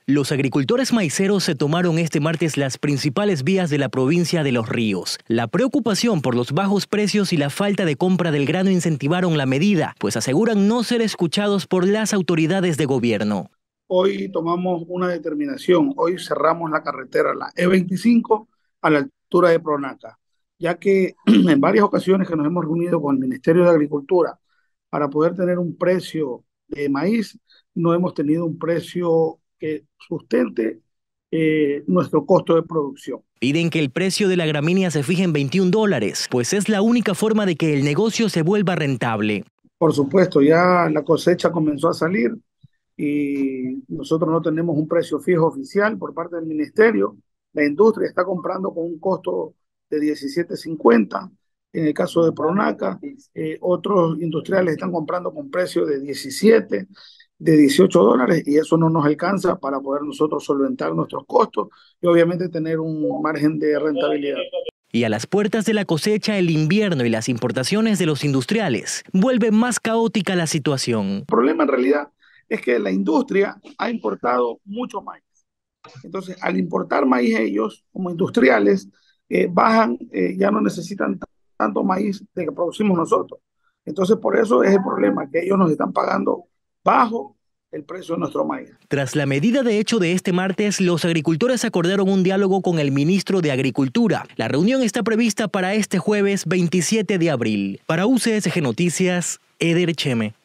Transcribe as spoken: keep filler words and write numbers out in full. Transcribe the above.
Los agricultores maiceros se tomaron este martes las principales vías de la provincia de Los Ríos. La preocupación por los bajos precios y la falta de compra del grano incentivaron la medida, pues aseguran no ser escuchados por las autoridades de gobierno. Hoy tomamos una determinación, hoy cerramos la carretera, la E veinticinco, a la altura de Pronaca, ya que en varias ocasiones que nos hemos reunido con el Ministerio de Agricultura para poder tener un precio de maíz, no hemos tenido un precio que sustente eh, nuestro costo de producción. Piden que el precio de la gramínea se fije en veintiún dólares, pues es la única forma de que el negocio se vuelva rentable. Por supuesto, ya la cosecha comenzó a salir y nosotros no tenemos un precio fijo oficial por parte del ministerio. La industria está comprando con un costo de diecisiete cincuenta. En el caso de Pronaca, eh, otros industriales están comprando con precio de diecisiete, de dieciocho dólares, y eso no nos alcanza para poder nosotros solventar nuestros costos y obviamente tener un margen de rentabilidad. Y a las puertas de la cosecha, el invierno y las importaciones de los industriales vuelven más caótica la situación. El problema en realidad es que la industria ha importado mucho maíz. Entonces, al importar maíz ellos, como industriales, eh, bajan, eh, ya no necesitan tanto maíz de que producimos nosotros. Entonces, por eso es el problema, que ellos nos están pagando bajo el precio de nuestro maíz. Tras la medida de hecho de este martes, los agricultores acordaron un diálogo con el ministro de Agricultura. La reunión está prevista para este jueves veintisiete de abril. Para U C S G Noticias, Eder Cheme.